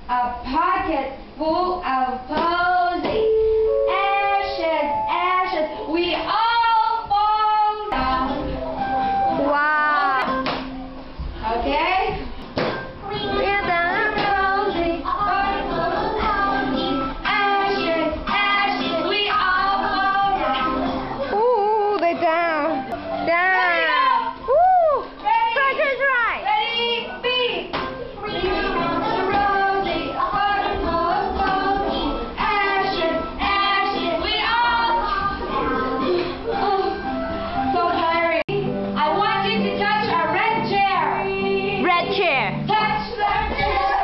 a pocket full of posy. Ashes, ashes, we all fall down. Wow. Okay? We're done. Posy, ashes, ashes, we all fall down. Ooh, they're down. Down. Woo. Circus right. Ready, beat. Rosy, ashes, ashes, we all. Oh, so tiring. I want you to touch a red chair. Red chair. Touch the chair.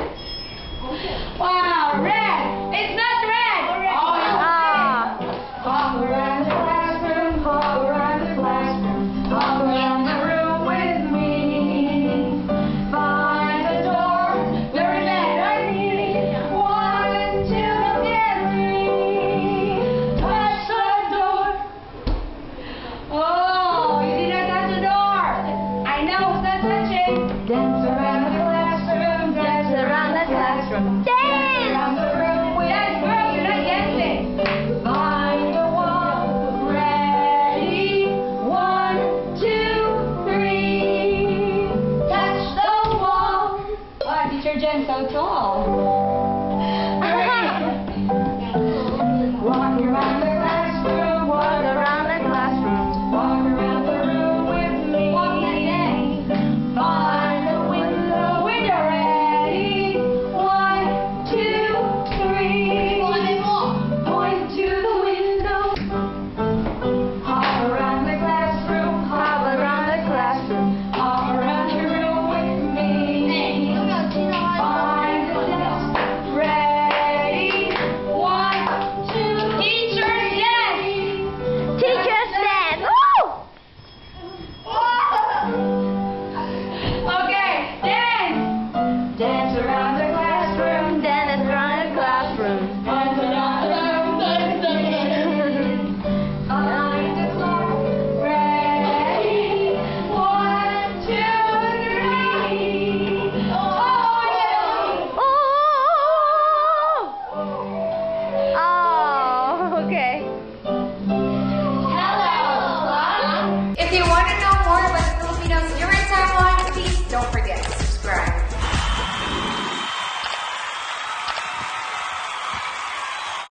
Wow, red. It's not red. Oh, hop around the classroom, hop around the classroom, hop around the room with me. Find the door, where is it? I need 1, 2, and 3. Touch the door. Oh, you didn't touch the door. I know, it's not touching. Dance around the classroom, dance around the classroom. Dance. Around the room with yes, girls, you're not dancing. Find the wall, ready, 1, 2, 3. Touch the wall. Wow, Teacher Jen, so tall. Walk around the classroom, walk around the classroom, walk around the room with me. Walk that day. Find the window, window ready. 1, 2, 3. Point to the window. Hop around the classroom, hop around the classroom, hop around the room with me. Find the desk, ready. 1, 2. Teacher's desk. Teacher's desk. Woo. Okay, dance. Dance around the classroom. Dance around the classroom. Dance around the room. Find the clock. Ready. 1, 2, 3. Oh, yeah. Oh, okay. Hello. If you want to know more about